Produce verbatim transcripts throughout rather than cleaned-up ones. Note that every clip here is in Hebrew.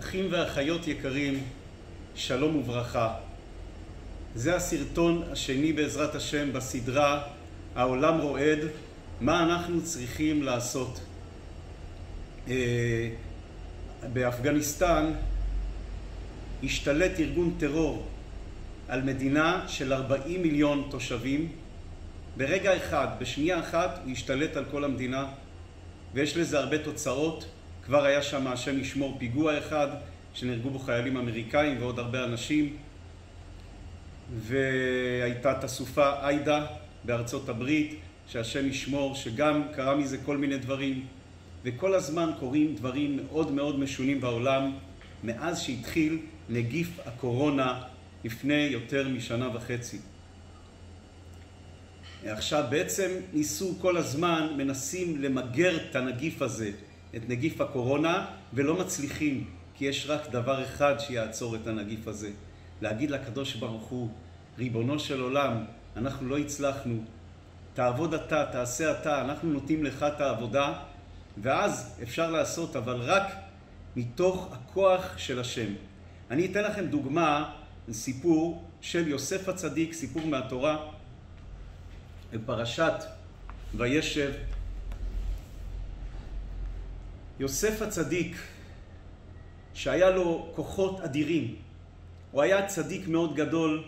אחים ואחיות יקרים, שלום וברכה. זה הסרטון השני בעזרת השם בסדרה העולם רועד, מה אנחנו צריכים לעשות. באפגניסטן השתלט ארגון טרור על מדינה של ארבעים מיליון תושבים. ברגע אחד, בשנייה אחת, הוא השתלט על כל המדינה, ויש לזה הרבה תוצאות. כבר היה שם, השם ישמור, פיגוע אחד שנהרגו בו חיילים אמריקאים ועוד הרבה אנשים, והייתה תסופה איידה בארצות הברית, שהשם ישמור, שגם קרה מזה כל מיני דברים, וכל הזמן קורים דברים מאוד מאוד משונים בעולם מאז שהתחיל נגיף הקורונה לפני יותר משנה וחצי. עכשיו בעצם ניסו כל הזמן, מנסים למגר את הנגיף הזה, את נגיף הקורונה, ולא מצליחים, כי יש רק דבר אחד שיעצור את הנגיף הזה. להגיד לקדוש ברוך הוא, ריבונו של עולם, אנחנו לא הצלחנו, תעבוד אתה, תעשה אתה, אנחנו נותנים לך את העבודה, ואז אפשר לעשות, אבל רק מתוך הכוח של השם. אני אתן לכם דוגמה, סיפור של יוסף הצדיק, סיפור מהתורה, בפרשת וישב. יוסף הצדיק, שהיה לו כוחות אדירים, הוא היה צדיק מאוד גדול,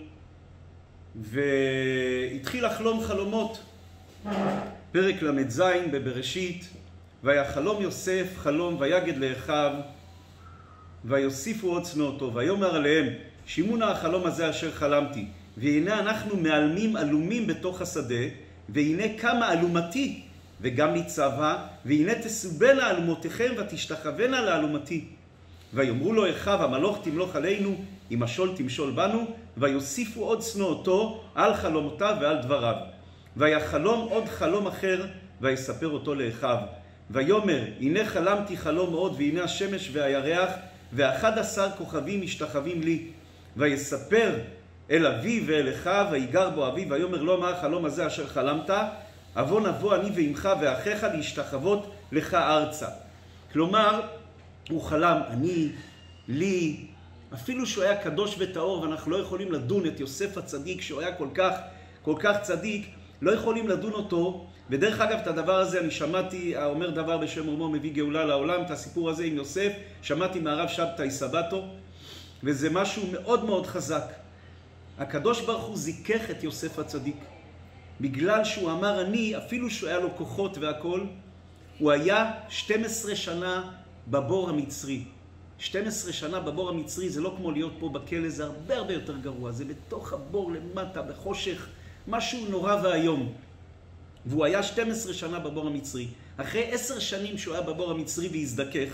והתחיל לחלום חלומות. פרק למד זין בבראשית, והיה חלום יוסף חלום ויגד לאחיו, ויוסיפו עוד צנועתו, ויאמר עליהם, שמעו נא החלום הזה אשר חלמתי, והנה אנחנו מעלמים אלומים בתוך השדה, והנה קמה אלומתי, וגם ניצבה, והנה תסובנה אלומותיכם ותשתחוונה לאלומתי. ויאמרו לו אחיו, המלוך תמלוך עלינו, אם משול תמשול בנו, ויוסיפו עוד צנועתו על חלומותיו ועל דבריו. ויחלום עוד חלום אחר, ויספר אותו לאחיו. ויאמר, הנה חלמתי חלום מאוד, והנה השמש והירח, ואחד עשר כוכבים משתחווים לי. ויספר אל אביו ואל אחיו, ויגר בו אביו, ויאמר לו, מה החלום הזה אשר חלמת? אבוא נבוא אני ועמך ואחיך להשתחוות לך ארצה. כלומר, הוא חלם, אני, לי, אפילו שהוא היה קדוש וטהור, ואנחנו לא יכולים לדון את יוסף הצדיק, שהוא היה כל כך, כל כך צדיק, לא יכולים לדון אותו. ודרך אגב, את הדבר הזה אני שמעתי, האומר דבר בשם אומרו מביא גאולה לעולם, את הסיפור הזה עם יוסף, שמעתי מהרב שבתאי סבתו, וזה משהו מאוד מאוד חזק. הקדוש ברוך הוא זיכך את יוסף הצדיק. בגלל שהוא אמר אני, אפילו שהוא היה לו כוחות והכל, הוא היה שתים עשרה שנה בבור המצרי. שתים עשרה שנה בבור המצרי זה לא כמו להיות פה בכלא, זה הרבה הרבה יותר גרוע. זה בתוך הבור למטה, בחושך, משהו נורא והיום. והוא היה שתים עשרה שנה בבור המצרי. אחרי עשר שנים שהוא היה בבור המצרי והזדכך,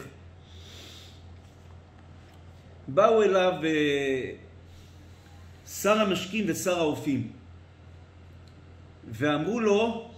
באו אליו שר המשקים ושר האופים, ואמרו לו,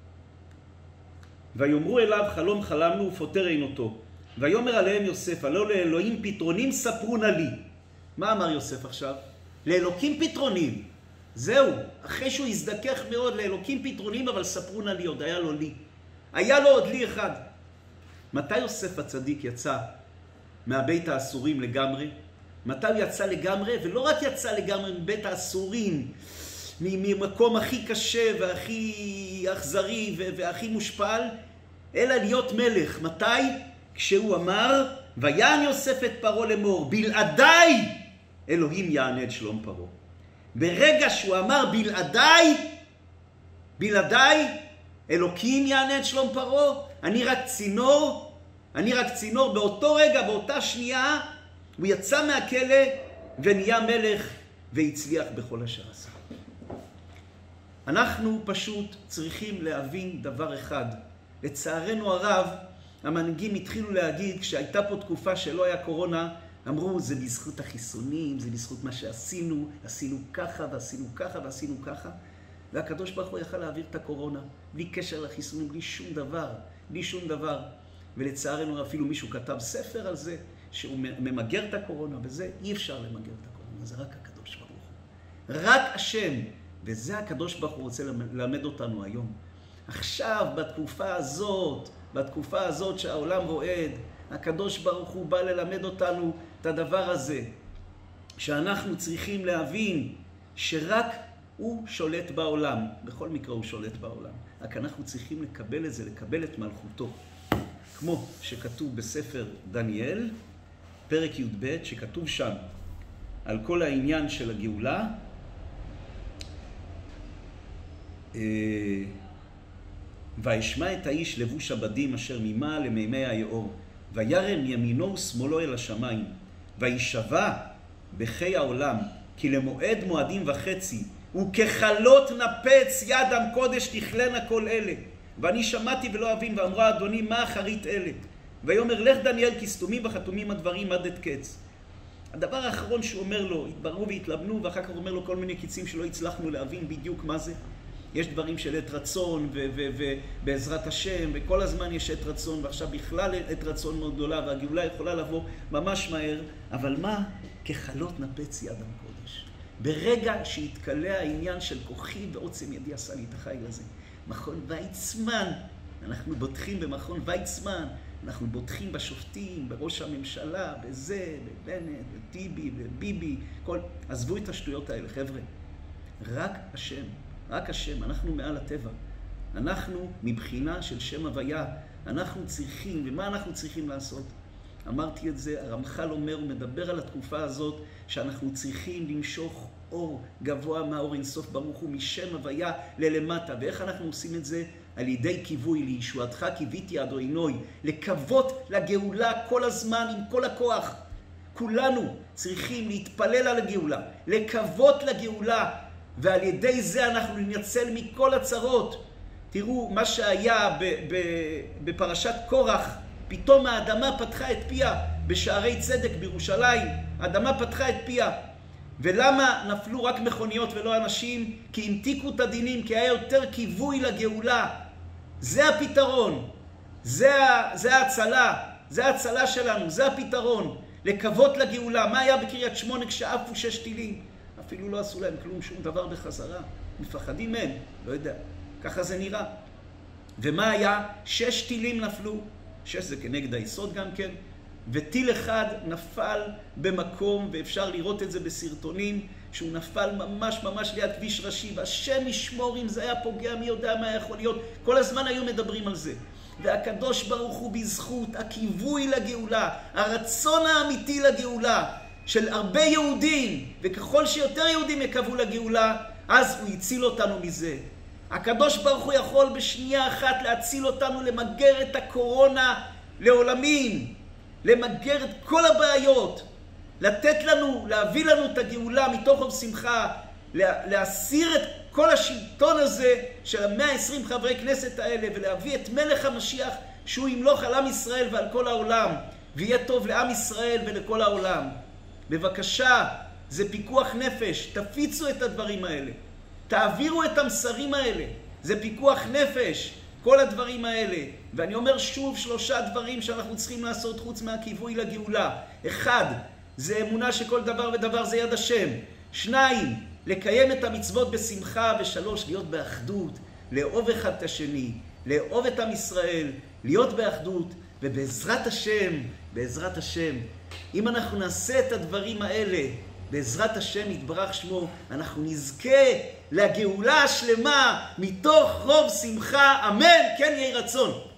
ויאמרו אליו חלום חלמנו ופותר עינותו. ויאמר עליהם יוסף, הלא לאלוהים פתרונים ספרו נא לי. מה אמר יוסף עכשיו? לאלוקים פתרונים. זהו, אחרי שהוא הזדכך מאוד, לאלוקים פתרונים, אבל ספרו נא לי, עוד היה לו לי. היה לו עוד לי אחד. מתי יוסף הצדיק יצא מהבית האסורים לגמרי? מתי הוא יצא לגמרי? ולא רק יצא לגמרי מבית האסורים, ממקום הכי קשה והכי אכזרי והכי מושפל, אלא להיות מלך. מתי? כשהוא אמר, ויען יוסף את פרעה לאמור, בלעדיי אלוהים יענה את שלום פרעה. ברגע שהוא אמר בלעדיי, בלעדיי אלוקים יענה את שלום פרעה, אני רק צינור, אני רק צינור. באותו רגע, באותה שנייה, הוא יצא מהכלא ונהיה מלך והצליח בכל אשר עשה. אנחנו פשוט צריכים להבין דבר אחד. לצערנו הרב, המנהיגים התחילו להגיד, כשהייתה פה תקופה שלא היה קורונה, אמרו, זה בזכות החיסונים, זה בזכות מה שעשינו, עשינו ככה ועשינו ככה ועשינו ככה. והקדוש ברוך הוא יכל להעביר את הקורונה, בלי קשר לחיסונים, בלי שום דבר, בלי שום דבר. ולצערנו אפילו מישהו כתב ספר על זה, שהוא ממגר את הקורונה, וזה אי אפשר למגר את הקורונה, זה רק הקדוש ברוך הוא. רק השם, וזה הקדוש ברוך הוא רוצה ללמד אותנו היום. עכשיו, בתקופה הזאת, בתקופה הזאת שהעולם רועד, הקדוש ברוך הוא בא ללמד אותנו את הדבר הזה, שאנחנו צריכים להבין שרק הוא שולט בעולם. בכל מקרה הוא שולט בעולם. רק אנחנו צריכים לקבל את זה, לקבל את מלכותו. כמו שכתוב בספר דניאל, פרק י' ב', שכתוב שם על כל העניין של הגאולה, וישמע את האיש לבוש הבדים אשר ממעל למימי היאור, וירם ימינו ושמאלו אל השמיים, וישבע בחי העולם, כי למועד מועדים וחצי, וככלות נפץ ידם קודש תכלנה כל אלה. ואני שמעתי ולא אבין, ואמרה אדוני מה אחרית אלה? ויאמר לך דניאל, כי סתומים וחתומים הדברים עד את קץ. הדבר האחרון שהוא אומר לו, התבררו והתלבנו, ואחר כך הוא אומר לו כל מיני קיצים שלא הצלחנו להבין בדיוק מה זה. יש דברים של עת רצון ובעזרת השם, וכל הזמן יש עת רצון, ועכשיו בכלל עת רצון מאוד גדולה, והגאולה יכולה לבוא ממש מהר. אבל מה? ככלות נפץ ידם קודש. ברגע שהתקלה העניין של כוחי ועוצם ידי עשה לי את החיל הזה. מכון ויצמן, אנחנו בוטחים במכון ויצמן, אנחנו בוטחים בשופטים, בראש הממשלה, בזה, בבנט, בטיבי, בביבי, כל... עזבו את השטויות האלה, חבר'ה. רק השם, רק השם, אנחנו מעל הטבע. אנחנו מבחינה של שם הוויה, אנחנו צריכים, ומה אנחנו צריכים לעשות? אמרתי את זה, הרמח"ל אומר, הוא מדבר על התקופה הזאת, שאנחנו צריכים למשוך אור גבוה מהאור אינסוף ברוך הוא, משם הוויה ללמטה. ואיך אנחנו עושים את זה? על ידי כיווי, לישועתך קיוויתי אדוני, לקוות לגאולה כל הזמן עם כל הכוח. כולנו צריכים להתפלל על הגאולה, לקוות לגאולה, ועל ידי זה אנחנו ננצל מכל הצרות. תראו מה שהיה בפרשת קורח, פתאום האדמה פתחה את פיה בשערי צדק בירושלים, האדמה פתחה את פיה. ולמה נפלו רק מכוניות ולא אנשים? כי המתיקו את הדינים, כי היה יותר כיווי לגאולה. זה הפתרון, זה, זה ההצלה, זה ההצלה שלנו, זה הפתרון, לקוות לגאולה. מה היה בקריית שמונה כשעפו שש טילים? אפילו לא עשו להם כלום, שום דבר בחזרה. מפחדים מהם, לא יודע, ככה זה נראה. ומה היה? שש טילים נפלו, שש זה כנגד היסוד גם כן, וטיל אחד נפל במקום, ואפשר לראות את זה בסרטונים, שהוא נפל ממש ממש ליד כביש ראשי, והשם ישמור אם זה היה פוגע, מי יודע מה יכול להיות. כל הזמן היו מדברים על זה. והקדוש ברוך הוא בזכות הכיווי לגאולה, הרצון האמיתי לגאולה של הרבה יהודים, וככל שיותר יהודים יקוו לגאולה, אז הוא יציל אותנו מזה. הקדוש ברוך הוא יכול בשנייה אחת להציל אותנו, למגר את הקורונה לעולמים, למגר את כל הבעיות, לתת לנו, להביא לנו את הגאולה מתוך רוב שמחה, להסיר את כל השלטון הזה של ה-מאה ועשרים חברי כנסת האלה, ולהביא את מלך המשיח שהוא ימלוך על עם ישראל ועל כל העולם, ויהיה טוב לעם ישראל ולכל העולם. בבקשה, זה פיקוח נפש, תפיצו את הדברים האלה, תעבירו את המסרים האלה, זה פיקוח נפש, כל הדברים האלה. ואני אומר שוב שלושה דברים שאנחנו צריכים לעשות חוץ מהכיווי לגאולה. אחד, זה אמונה שכל דבר ודבר זה יד השם. שניים, לקיים את המצוות בשמחה. ושלוש, להיות באחדות, לאהוב אחד את השני, לאהוב את עם ישראל, להיות באחדות. ובעזרת השם, בעזרת השם, אם אנחנו נעשה את הדברים האלה, בעזרת השם יתברך שמו, אנחנו נזכה לגאולה השלמה מתוך רוב שמחה. אמן, כן יהי רצון.